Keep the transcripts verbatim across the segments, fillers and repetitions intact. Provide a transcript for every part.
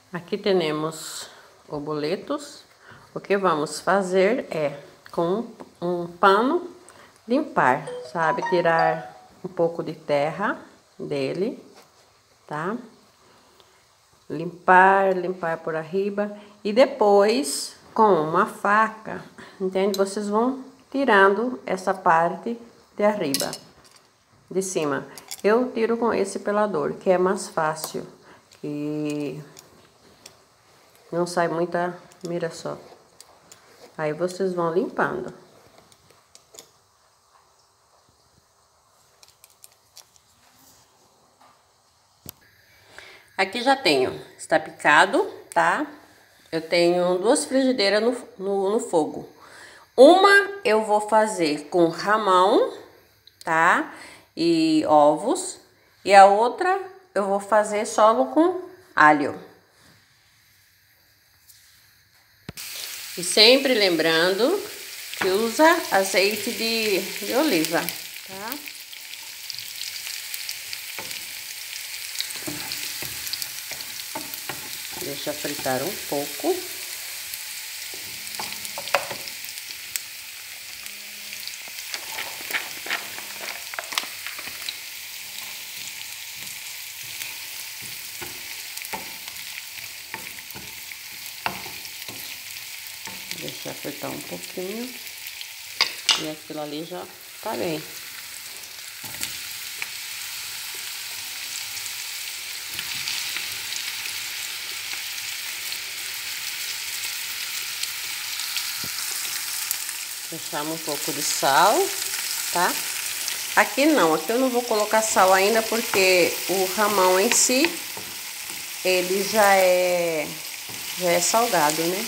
Aqui temos os boletos. O que vamos fazer é, com um pano, limpar, sabe? Tirar um pouco de terra dele, tá? Limpar, limpar por arriba. E depois, com uma faca, entende? Vocês vão tirando essa parte de arriba, de cima. Eu tiro com esse pelador, que é mais fácil, que não sai muita, mira só. Aí vocês vão limpando. Aqui já tenho, está picado, tá? Eu tenho duas frigideiras no, no, no fogo. Uma eu vou fazer com ramão, tá? E ovos. E a outra eu vou fazer solo com alho. E sempre lembrando que usa azeite de, de oliva, tá? Deixa fritar um pouco. Deixa fritar um pouquinho. E aquilo ali já tá bem. Deixamos um pouco de sal, tá? Aqui não, aqui eu não vou colocar sal ainda porque o ramão em si, ele já é, já é salgado, né?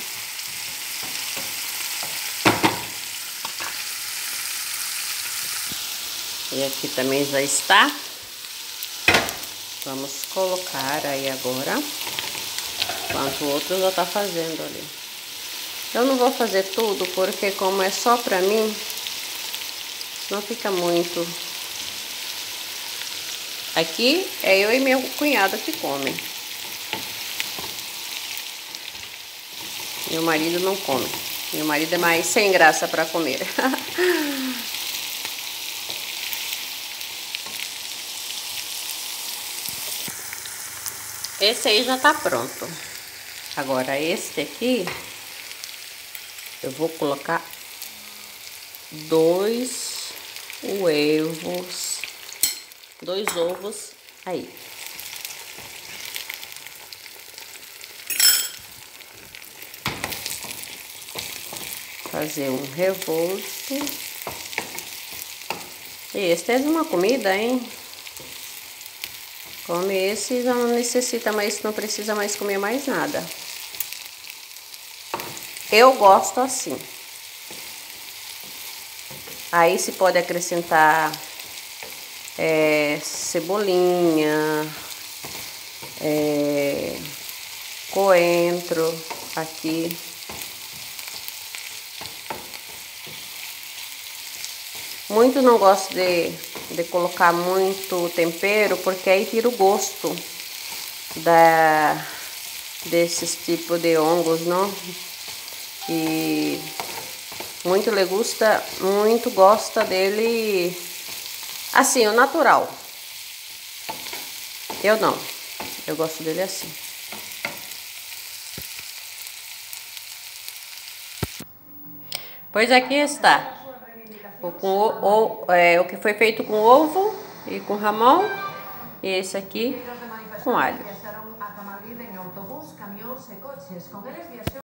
E aqui também já está. Vamos colocar aí agora, enquanto o outro já tá fazendo ali. Eu não vou fazer tudo, porque como é só pra mim, não fica muito. Aqui é eu e meu cunhado que comem. Meu marido não come. Meu marido é mais sem graça pra comer. Esse aí já tá pronto. Agora este aqui, eu vou colocar dois ovos, dois ovos aí. Fazer um revolto. Este é de uma comida, hein? Come esse e já não necessita mais, não precisa mais comer mais nada. Eu gosto assim. Aí se pode acrescentar é, cebolinha, é, coentro aqui. Muitos não gostam de, de colocar muito tempero, porque aí tira o gosto da, desses tipos de hongos, não? E muito le gusta, muito gosta dele assim, o natural. Eu não, eu gosto dele assim. Pois aqui está. O, com o, o, é, o que foi feito com ovo e com ramão, e esse aqui com alho.